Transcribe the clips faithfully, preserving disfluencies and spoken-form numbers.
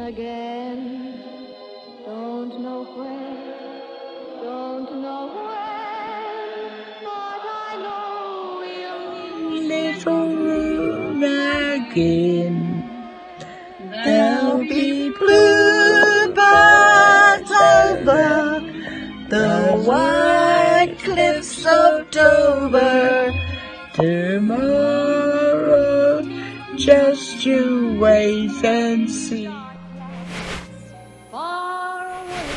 again. Don't know where, don't know when, but I know we'll meet little room again. There'll be bluebirds over the white cliffs of Dover. Tomorrow, just you wait and see. far away.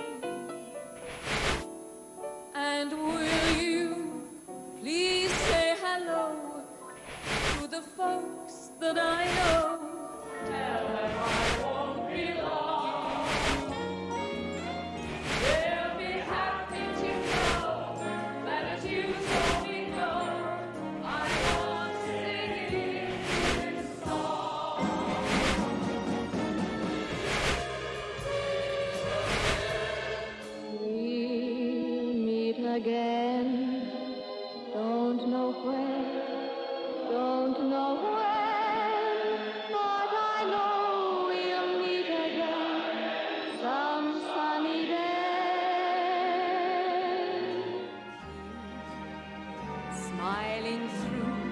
And will you please say hello to the folks that I know? Tell them I won't be long. They'll be happy to know that as you saw me go, I was singing this song. We'll meet again. Don't know where, don't know when, but I know we'll meet again some sunny day. Smiling through,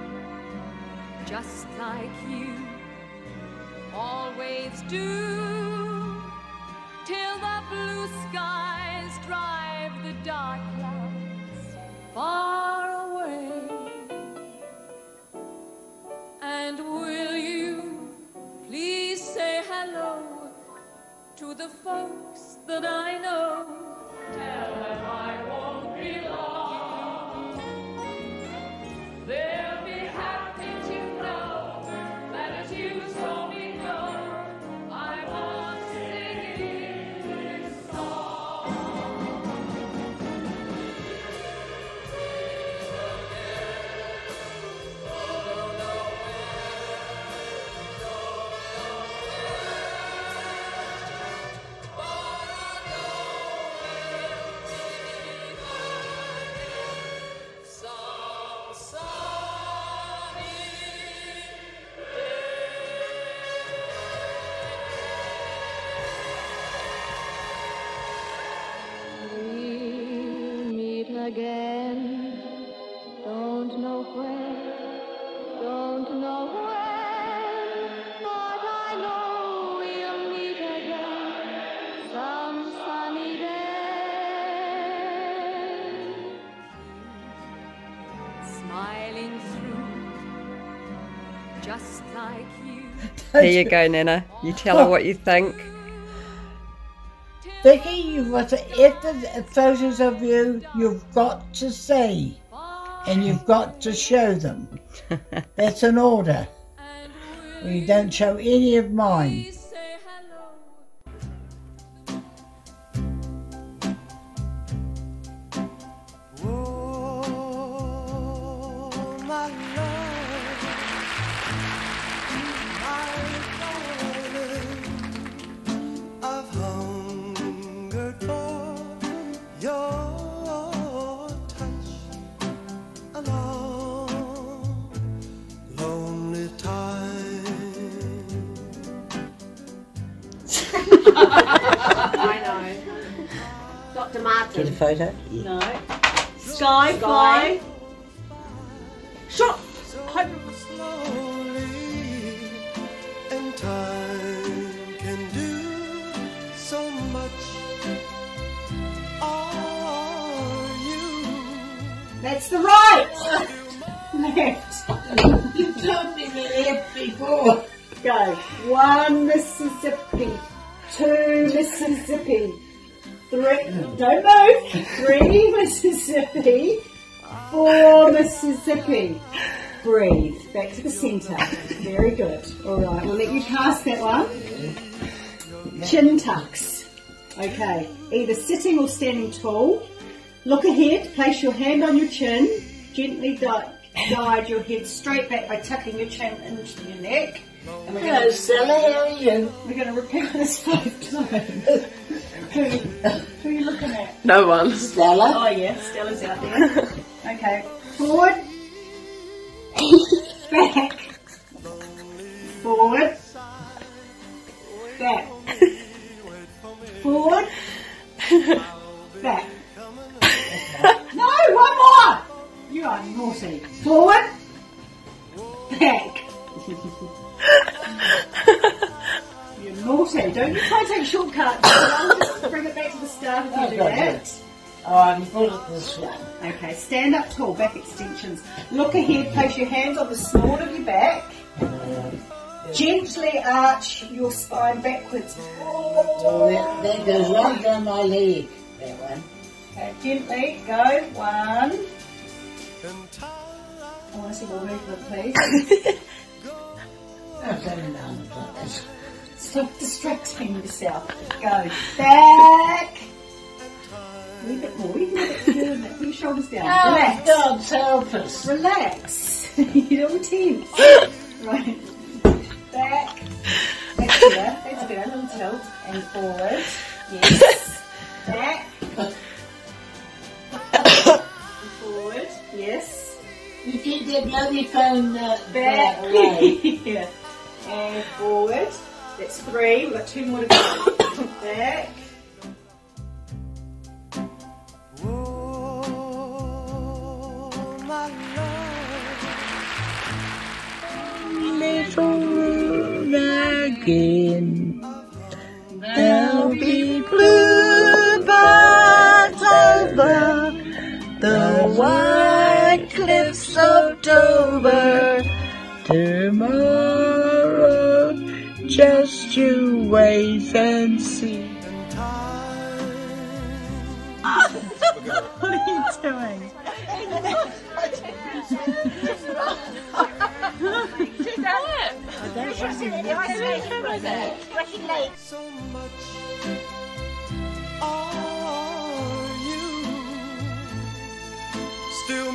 just like you always do, till the blue skies drive the dark clouds far away. And will you please say hello to the folks that I know? Tell them I won't be long. They'll be happy to know that as you saw me go, I was singing this song. We'll meet again. Don't know where, don't know when, but I know we'll meet again some sunny day. Smiling through, just like you. Here you go, Nina. You tell her what you think. Vicky, you've got to, if the photos of you, you've got to see, and you've got to show them. That's an order. You don't show any of mine. Please say hello. Oh, my love, my darling, I've hungered for your touch a long, lonely time. I know. Doctor Martin. Get a photo? No. Sky, fly. Shot. Hope. Slowly, and time can do so much. Are you? That's the right. Left. You told me the left before. Go. One Mississippi. Two Mississippi. Three. Don't move. Three Mississippi. Four Mississippi. Breathe. Back to the centre. Very good. All right. We'll let you pass that one. Chin tucks. Okay. Either sitting or standing tall. Look ahead. Place your hand on your chin. Gently guide, guide your head straight back by tucking your chin into your neck. And we're Hello, going Stella, how are you? we're going to repeat this five times. who, who are you looking at? No one. Stella? Oh yeah, Stella's out there. Okay. Forward. Back. Forward. Back. back. You're naughty. Don't you try to take shortcuts. I'll just bring it back to the start if you do that. Oh, I'm good at this one. Okay, stand up tall, back extensions. Look ahead, place your hands on the small of your back. Gently arch your spine backwards. Oh, that, that goes right down my leg, that one. Okay, gently, go. One. I want to see more movement, please. I've done another one. Stop distracting yourself. Go. Back. A little bit more. You can do it. Put your shoulders down. Oh, Relax. God, help us. Relax. You're all tense. Right. Back. That's better. That's better. A little tilt. And forward. Yes. Back. And forward. Yes. You keep that bloody phone uh, Back. away. Yeah. And forward. That's three. We've got two more to go. Back. Little moon again. There'll be bluebirds over the white cliffs of Dover. Tomorrow, just you wait and see. What are you doing? So much are you still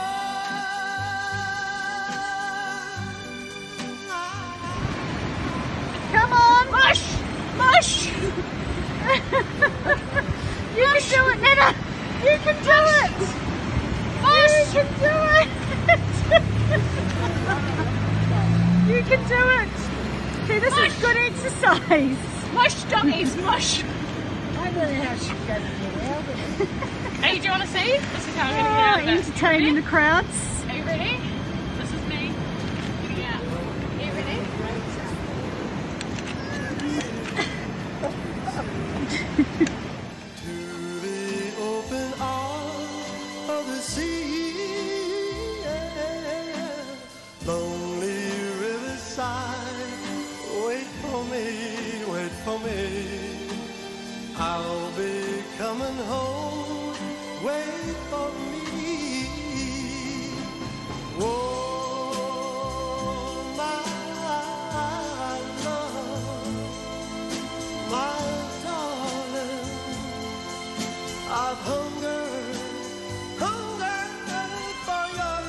mine? Come on, mush, mush. You can do it, Nana. You can do it. Mush. You can do it. You can do it. See, this mush. Is good exercise. Mush, dummies, mush. I don't know how she's going to get out of it. Hey, do you want to see? This is how I'm Oh, going to get out of it. entertaining the crowds. Are you ready? This is me getting out. Are you ready? To the open arms of the sea, yeah. Lonely riverside, wait for me, wait for me. I'll be coming home, wait for me. Oh, my love, my darling, I've hungered, hungered for your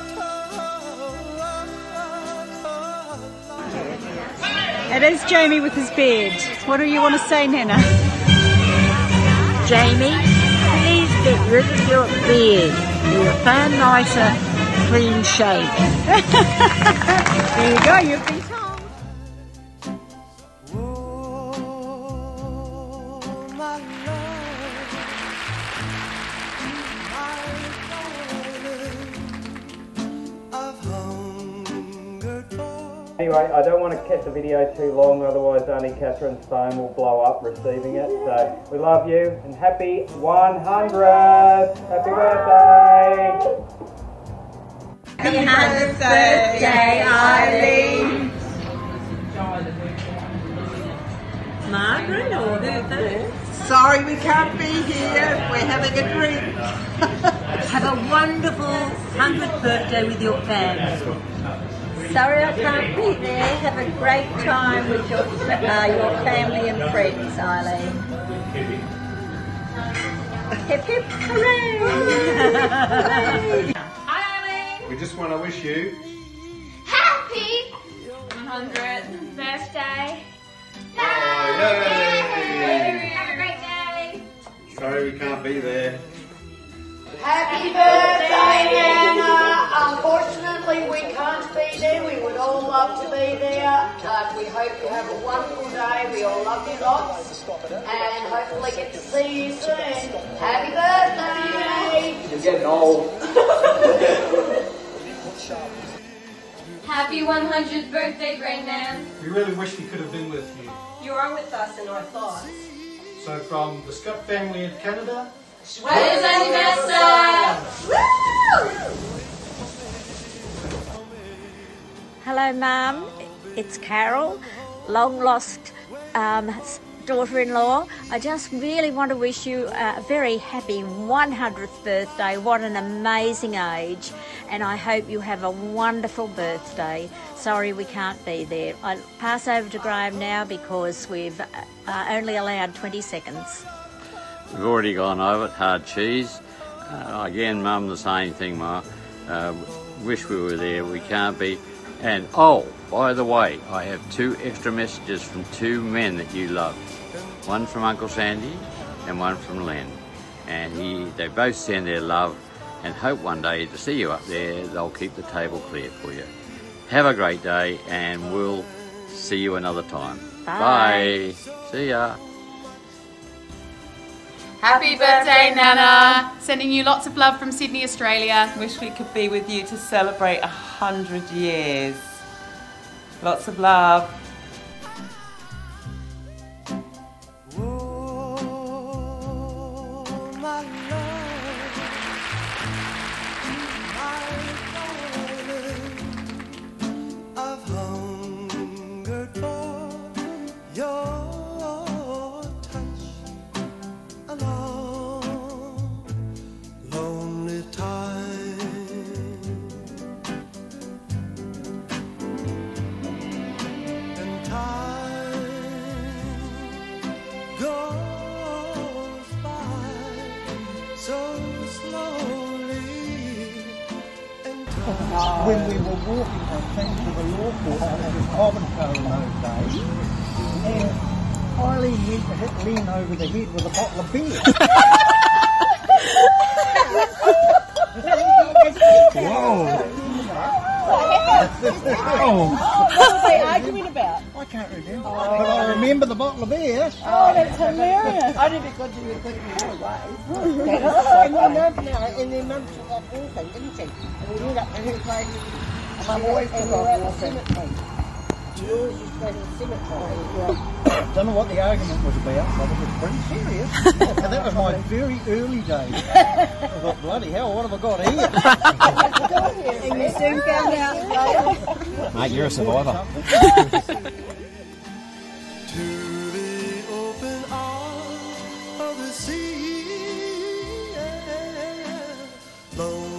touch. It is Jamie with his beard. What do you want to say, Nana? Jamie, please get rid of your beard. You're far nicer, clean shaven. There you go, you've been told. Oh, my love, my darling, I've hungered for. Anyway, I don't want to keep the video too long, otherwise only Catherine's phone will blow up receiving it. So we love you and happy one hundredth! Happy birthday! Happy hundredth birthday, Eileen. Margaret or who first? Sorry we can't be here. We're having a drink. Have a wonderful hundredth birthday with your family. Sorry I can't be there. Have a great time with your uh, your family and friends, Eileen. Hip hip hooray! Hi, Eileen. We just want to wish you Happy one hundredth birthday. Oh, yay! Have a great day. Sorry we can't be there. Happy birthday, Nana! Unfortunately, we can't be there. We would all love to be there. But we hope you have a wonderful day. We all love you lots. And hopefully get to see you soon. Happy birthday! You're getting old. Happy one hundredth birthday, Great Nan. We really wish we could have been with you. You are with us in our thoughts. So from the Scott family in Canada, Joyeux anniversaire! Hello, Mum. It's Carol, long lost um, daughter-in-law. I just really want to wish you a very happy one hundredth birthday. What an amazing age. And I hope you have a wonderful birthday. Sorry we can't be there. I'll pass over to Graham now because we've uh, only allowed twenty seconds. We've already gone over it, hard cheese. Uh, again, Mum, the same thing, Ma. Uh, wish we were there, we can't be. And, oh, by the way, I have two extra messages from two men that you love. One from Uncle Sandy and one from Len. And he, they both send their love and hope one day to see you up there. They'll keep the table clear for you. Have a great day and we'll see you another time. Bye. Bye. See ya. Happy birthday, Nana! Sending you lots of love from Sydney, Australia. Wish we could be with you to celebrate a hundred years. Lots of love. When we were walking, I came to the law court and it was Coventry in those days, and Eileen went to hit Len over the head with a bottle of beer. Whoa! Oh. What were they arguing about? I can't remember, oh. But I remember the bottle of beer. Oh, that's hilarious. I didn't because you were putting me away. And then Mum, and then Mum took off walking, didn't she? And we went up to her place. And Mum always took off walking. You always used to go to the cemetery. I don't know what the argument was about, but it was pretty serious. And that was my very early days. I thought, bloody hell, what have I got here? And you soon found out later. Mate, you're a survivor. To the open arms of the sea, yeah. Long